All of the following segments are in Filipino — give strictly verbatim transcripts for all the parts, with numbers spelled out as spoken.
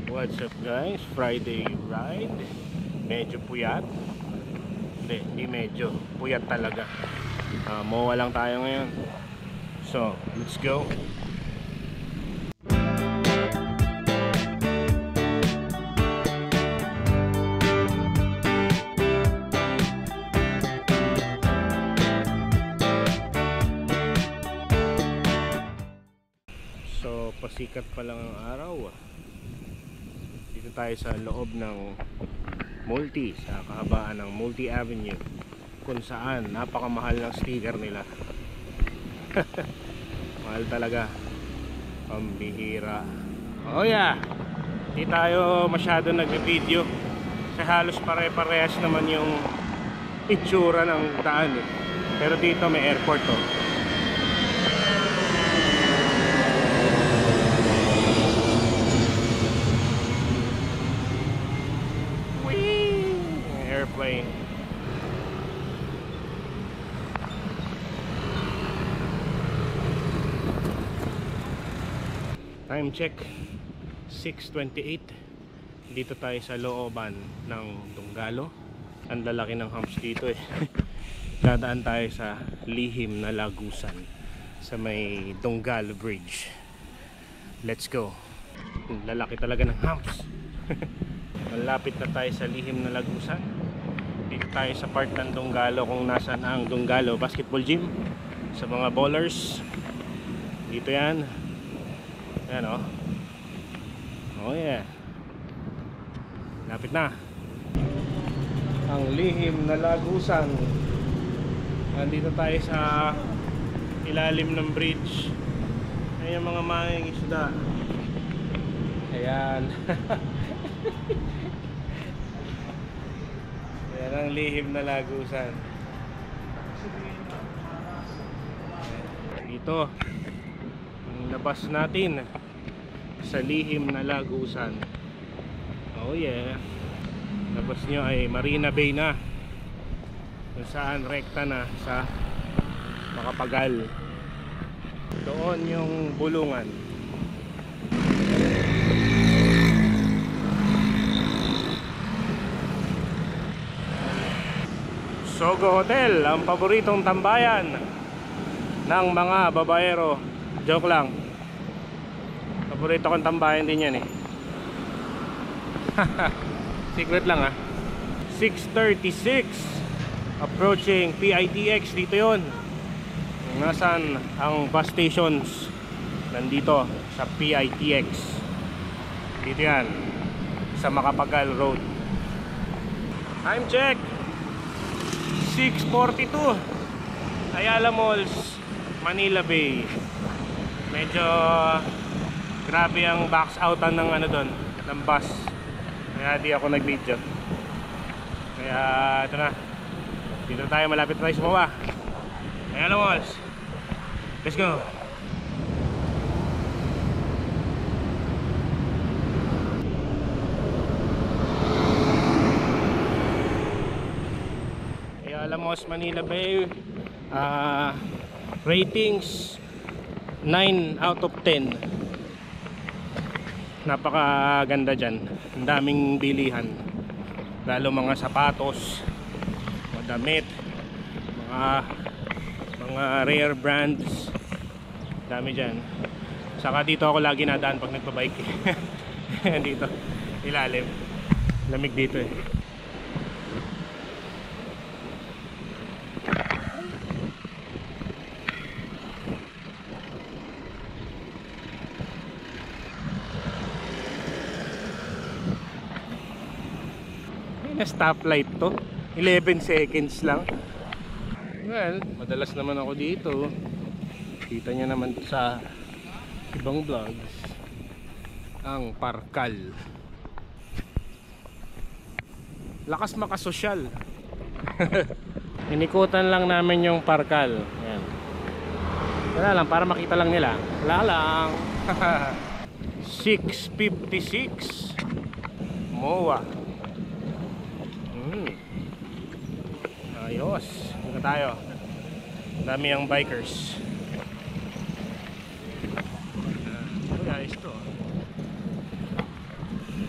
What's up guys? Friday ride. Medyo puyat. Hindi, hindi medyo. Puyat talaga. uh, Mowa lang tayo ngayon. So, let's go. So, pasikat pa lang ang araw. Dito tayo sa loob ng Multi, sa kahabaan ng Multi Avenue, kung saan napakamahal ng sticker nila. Mahal talaga. Pambihira. Oh yeah, hindi tayo masyado nag-video kasi halos pare-parehas naman yung itsura ng daan eh. Pero dito may airport to. Airplane. Time check six twenty-eight. Dito tayo sa looban ng Dunggalo. Ang lalaki ng humps dito eh. Dadaan tayo sa lihim na lagusan sa may Dunggalo Bridge. Let's go. Ang lalaki talaga ng humps. Malapit na tayo sa lihim na lagusan. Dito tayo sa part ng Dunggalo kung nasaan ang Dunggalo Basketball Gym. Sa mga bowlers. Dito yan. Ayan o. Oh yeah. Lapit na. Ang lihim na lagusan. Nandito tayo sa ilalim ng bridge. Ayan yung mga manging isda. Ayan. Yan ang lihim na lagusan. Dito ang labas natin sa lihim na lagusan. Oh yeah. Labas nyo ay Marina Bay na, kung saan rekta na sa Makapagal. Doon yung bulungan. Sogo Hotel, ang paboritong tambayan ng mga babaero. Joke lang. Paborito kong tambayan din yan eh. Secret lang ah. Six thirty-six. Approaching P I T X. Dito yun. Nasaan ang bus stations? Nandito sa P I T X. Dito yan, sa Makapagal Road. Time check six forty-two. Ayala Malls, Manila Bay. Medyo grabe ang box outan ng ano doon, ng bus. Kaya di ako nag-video. Kaya ito na. Dito tayo, malapit tayo sa baba. Ayala Malls. Let's go. Alamos, Manila Bay. uh, Ratings nine out of ten. Napakaganda dyan. Ang daming bilihan. Lalo mga sapatos, mga damit, mga mga rare brands. Dami dyan. Saka dito ako lagi nadaan pag nagpabike. Dito ilalim. Lamig dito eh. Stoplight to, eleven seconds lang. Well, madalas naman ako dito. Kita nyo naman sa ibang vlogs ang Parkal. Lakas makasosyal. Inikutan lang namin yung Parkal. Ayan. Wala lang, para makita lang nila. Wala lang. Six fifty-six Mowa. Hmm. Ayos. Dito tayo. Dami ang bikers. Ito guys to.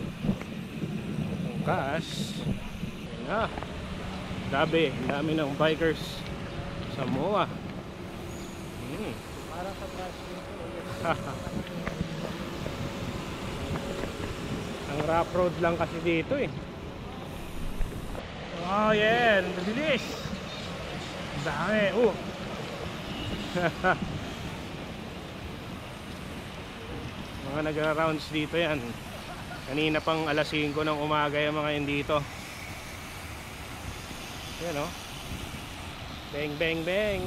bukas. Ayan na. Dabi, ang dami ng bikers sa M O A. Hmm. Para sa brush dito. Ang rough road lang kasi dito eh. Oh, yan. Mabilis. Ang dami. Oh. Mga nagra-rounds dito yan. Kanina pang alas singko ng umaga yung mga yun dito. Yan oh. Bang bang bang.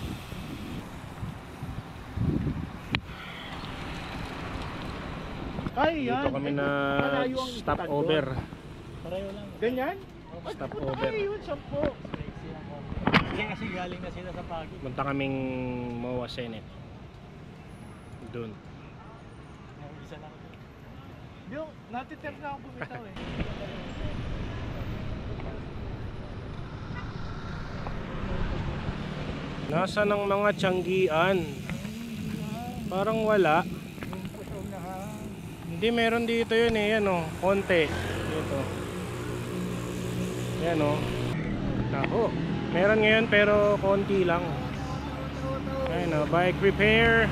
Ay, yan. Dito kami na stop over. Pareho lang. Ganyan? Stop over. Ay, yun, sampo. Kasi kasi galing na sila sa pagi. Punta kaming M O A Senate. Doon. Isa lang. Yung, natitip na ako bumitaw eh. Nasa ng mga tiyanggian? Parang wala. Hindi, meron dito yun eh. Yan o, konti. Dito. Yan o. Naku. Meron ngayon pero konti lang. Ayan o, bike repair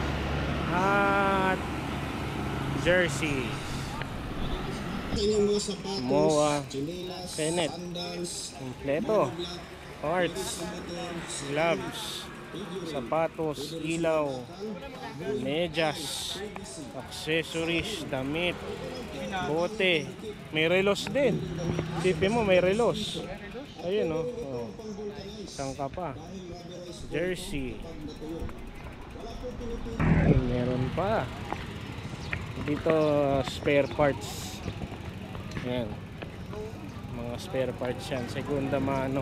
at jersey. Inyong mga sapatos, M O A chinelas, Senate. sandals, Kompleto. Parts, gloves, sapatos, ilaw, medyas, accessories, damit, bote. May relos din. Sipin mo may relos. Ayun o. Oh. Isang ka pa. Jersey. Ay, meron pa. Dito spare parts. Ayan. Mga spare parts yan. Segunda mano.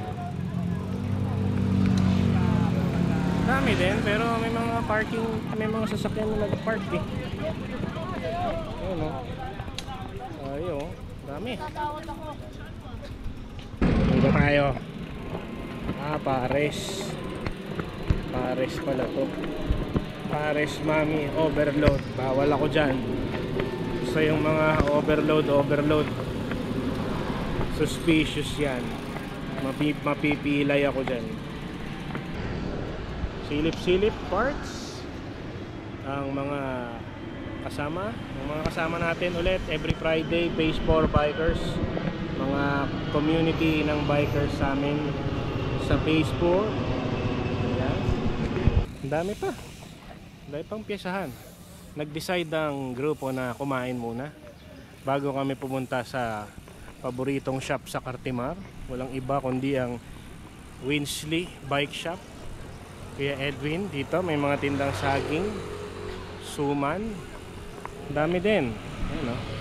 Dami din, pero may mga parking, may mga sasakyan na nag-park eh. Ayun o. Ayun o. Dami. Dito tayo. Ah, Pares. Pares pala to. Pares Mami Overload. Bawal ako dyan. Gusto yung mga overload, overload. Suspicious yan. Mapip mapipilay ako dyan. Silip-silip parts. Ang mga kasama. Ang mga kasama natin ulit every Friday, Base four Bikers. Mga community ng bikers sa amin sa Base four. Ayan. Ang dami pa. Ang dami pang piyesahan. Nag-decide ang grupo na kumain muna bago kami pumunta sa paboritong shop sa Cartimar. Walang iba kundi ang Winsley Bike Shop. Kuya Edwin, dito may mga tindang saging, suman, dami din. Ayan, oh.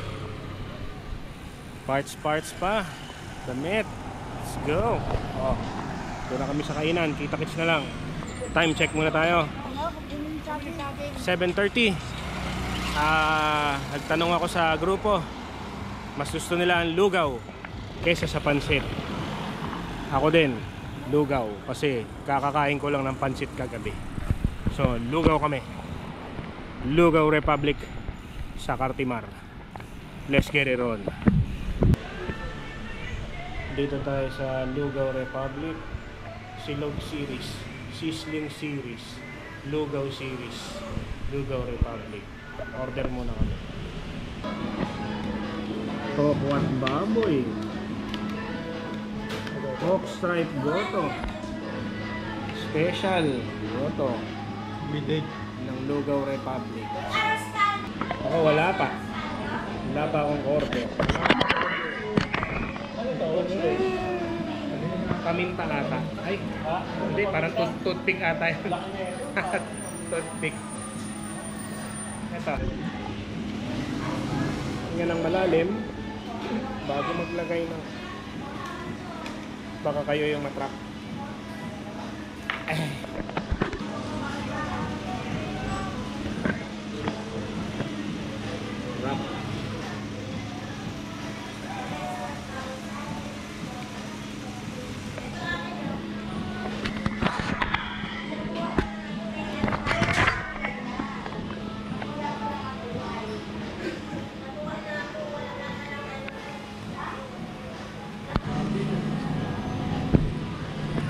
Parts parts pa, damit. Let's go. Oh, doon na kami sa kainan, kita-kits na lang. Time check muna tayo. seven thirty. Ah, nagtanong ako sa grupo, mas gusto nila ang lugaw kaysa sa pansit. Ako din, lugaw, kasi kakakain ko lang ng pansit kagabi. So, lugaw kami. Lugaw Republic sa Cartimar. Let's get it on. Dito tayo sa Lugaw Republic. Silog Series, Sizzling Series, Lugaw Series, Lugaw Republic. Order muna kami. Tokwat baboy, Coke Stripe Goto, Special Goto Bidid. ng Lugaw Republic. Ako wala pa. Wala pa akong order. Ano to? Paminta ata. Ay, hindi, parang tooth toothpick ata yun. Toothpick. Ito. Yan ang malalim. Bago maglagay ng, baka kayo yung matrap. Wrap.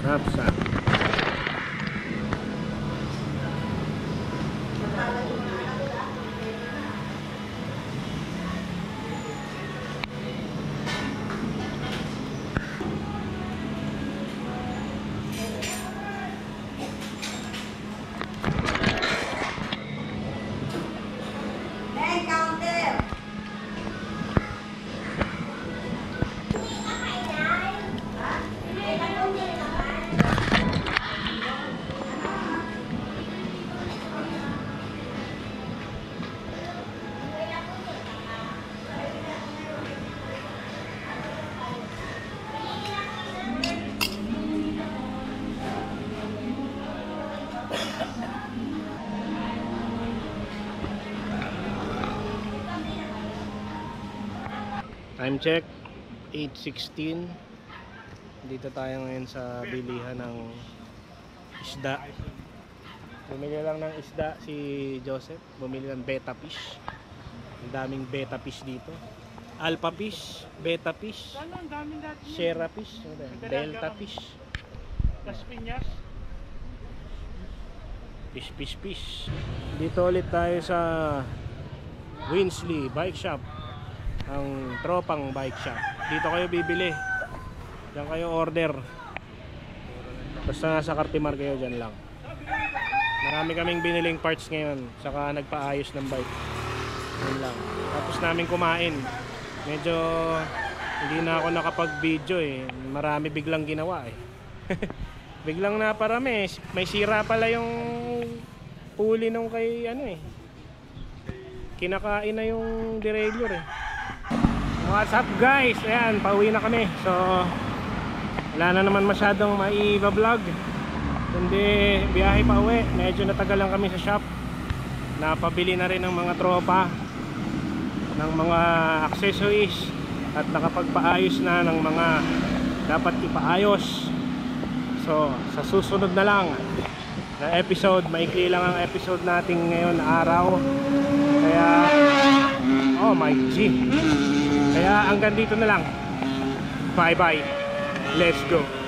Knapsack. Time check eight sixteen. Dito tayo ngayon sa bilihan ng isda. Bumili lang ng isda si Joseph. Bumili ng betta fish. Ang daming betta fish dito. Alpha fish, betta fish, Ano, ang daming dati. Sierra fish, ano ba yan? Delta fish. Las Piñas. Fish, fish, fish. Dito ulit tayo sa Winsley Bike Shop. Ang tropang bike shop. Dito kayo bibili. Diyan kayo order. Basta nasa Cartimar kayo, dyan lang. Marami kaming biniling parts ngayon. Saka nagpaayos ng bike. Yan lang. Tapos namin kumain. Medyo hindi na ako nakapag-video eh. Marami biglang ginawa eh. Biglang naparami. May sira pala yung puli nung kay ano eh. Kinakain na yung derailleur eh. What's up guys? Ayan, pauwi na kami. So wala na naman masyadong mai-vlog. Kundi biyahe pa uwi. Medyo natagal lang kami sa shop. Napabili na rin ng mga tropa ng mga accessories at nakapagpaayos na ng mga dapat ipaayos. So sa susunod na lang na episode, maikli lang ang episode natin ngayon araw. Kaya oh my G. Kaya hanggang dito na lang. Bye bye. Let's go.